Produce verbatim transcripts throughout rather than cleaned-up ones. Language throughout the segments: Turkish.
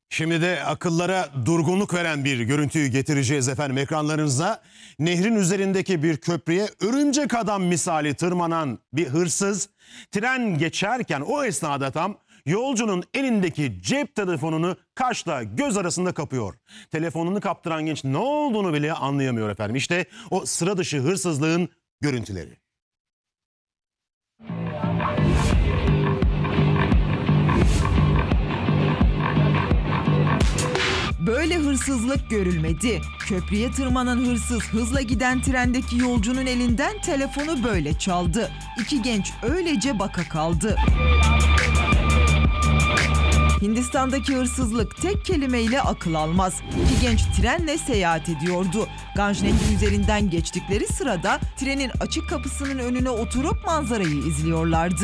Şimdi de akıllara durgunluk veren bir görüntüyü getireceğiz efendim ekranlarınıza. Nehrin üzerindeki bir köprüye örümcek adam misali tırmanan bir hırsız tren geçerken o esnada tam yolcunun elindeki cep telefonunu kaşla göz arasında kapıyor. Telefonunu kaptıran genç ne olduğunu bile anlayamıyor efendim. İşte o sıra dışı hırsızlığın görüntüleri. Böyle hırsızlık görülmedi. Köprüye tırmanan hırsız hızla giden trendeki yolcunun elinden telefonu böyle çaldı. İki genç öylece baka kaldı. Hindistan'daki hırsızlık tek kelimeyle akıl almaz. İki genç trenle seyahat ediyordu. Ganj Nehri üzerinden geçtikleri sırada trenin açık kapısının önüne oturup manzarayı izliyorlardı.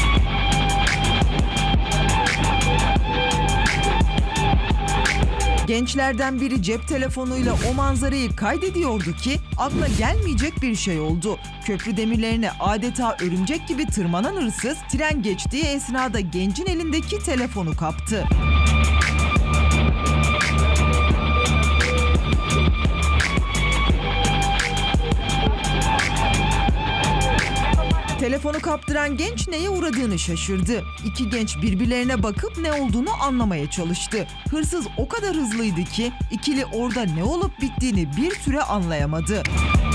Gençlerden biri cep telefonuyla o manzarayı kaydediyordu ki akla gelmeyecek bir şey oldu. Köprü demirlerine adeta örümcek gibi tırmanan hırsız tren geçtiği esnada gencin elindeki telefonu kaptı. Telefonu kaptıran genç neye uğradığını şaşırdı. İki genç birbirlerine bakıp ne olduğunu anlamaya çalıştı. Hırsız o kadar hızlıydı ki ikili orada ne olup bittiğini bir süre anlayamadı.